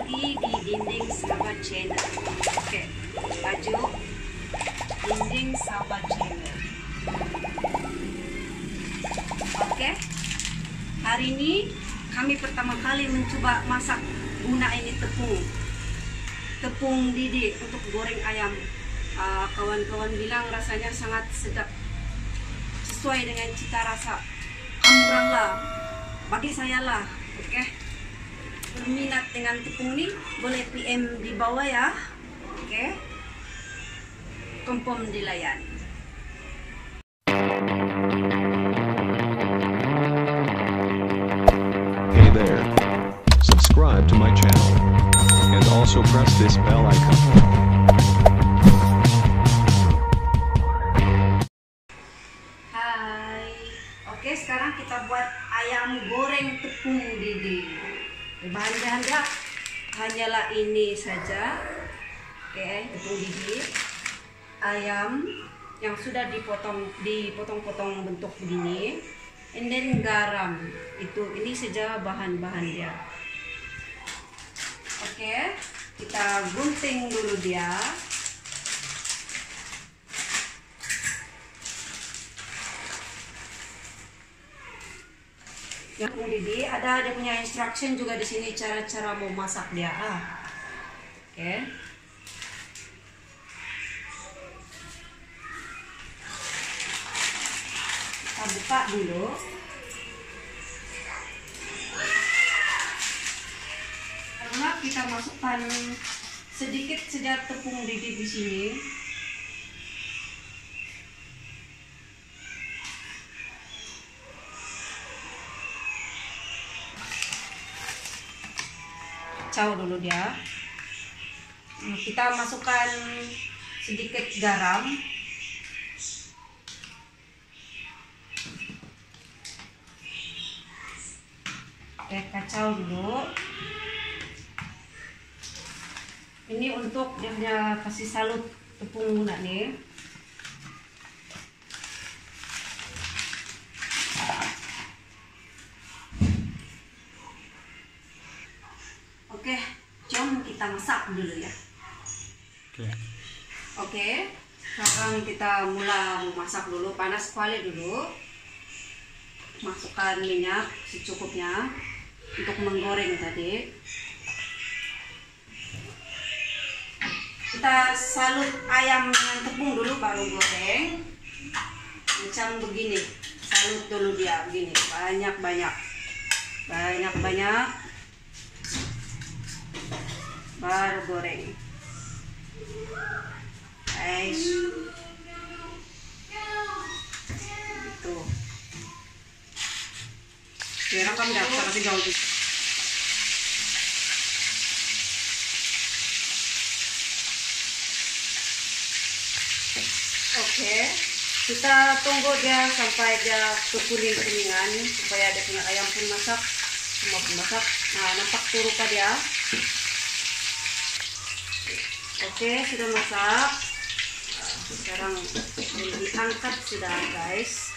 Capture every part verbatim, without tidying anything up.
lagi di Dinding Sahabat Channel. Oke, maju Dinding Sahabat Channel. Oke, hari ini kami pertama kali mencoba masak guna ini tepung tepung didi untuk goreng ayam. Kawan-kawan uh, bilang rasanya sangat sedap, sesuai dengan cita rasa Amurang lah bagi saya lah. Oke, berminat dengan tepung ini boleh P M di bawah ya. Oke, kompom dilayani. Hey there, subscribe to my channel and also press this bell icon. Hai, oke, sekarang kita buat ayam goreng tepung didi. Bahan-bahannya hanyalah ini saja. Oke, tepung didi, ayam yang sudah dipotong dipotong-potong bentuk begini, and then garam. Itu ini saja bahan-bahan dia. Oke, kita gunting dulu dia. Yang didi ada dia punya instruction juga di sini, cara-cara mau masak dia. Ah. Oke. Kita buka dulu. Karena kita masukkan sedikit saja tepung didi di sini. Kacau dulu dia. Kita masukkan sedikit garam. Oke, kacau dulu. Ini untuk dia kasih salut tepung guna nih. Oke, jom kita masak dulu ya. Oke. Oke, sekarang kita mulai memasak dulu. Panas kuali dulu. Masukkan minyak secukupnya untuk menggoreng tadi. Kita salut ayam dengan tepung dulu baru goreng. Macam begini. Salut dulu dia begini, banyak-banyak. Banyak-banyak. Baru goreng. Guys, gitu. Kira kamu dapat kasih jauh tuh. Oke, kita tunggu dia sampai dia kekuning-kuningan supaya dia punya ayam pun masak, semua pun masak. Nah, nampak turuka dia. Oke, sudah masak. Sekarang diangkat sudah, guys.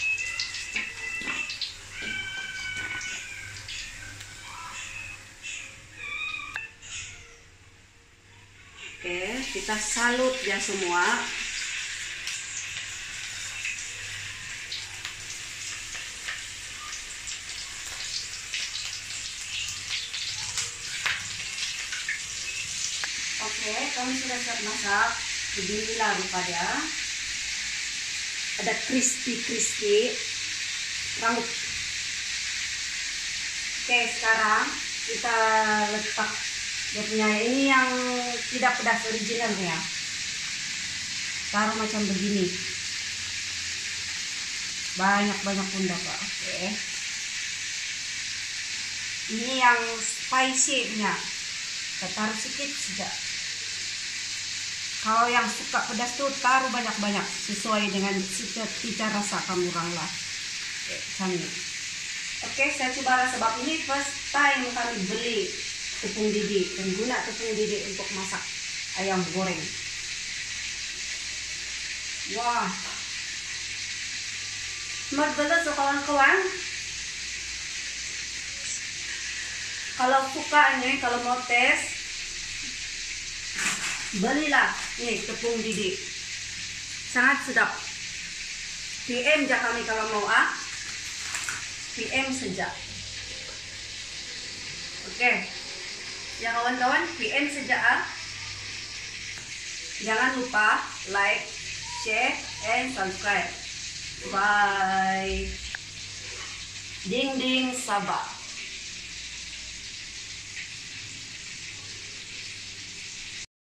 Oke, kita salut ya semua. Oke, kami sudah siap masak. Beginilah rupa dia. Ada crispy-crispy rambut. Oke, sekarang kita letak dia punya ini yang tidak pedas originalnya. Taruh macam begini. Banyak-banyak pun dapat. Oke. Ini yang spicy-nya. Kita taruh sedikit saja. Kalau yang suka pedas tuh taruh banyak-banyak sesuai dengan cita rasa kamu orang lah. Oke, kami. Oke, saya coba sebab ini first time kami beli tepung didi dan guna tepung didi untuk masak ayam goreng. Wah, smart banget so kawan-kawan. Kalau suka nih, kalau mau tes, belilah nih tepung didi. Sangat sedap. P M aja kami kalau mau ah. P M saja. Oke. Ya kawan-kawan, P M saja ah. Jangan lupa like, share, and subscribe. Bye. Ding ding sabah.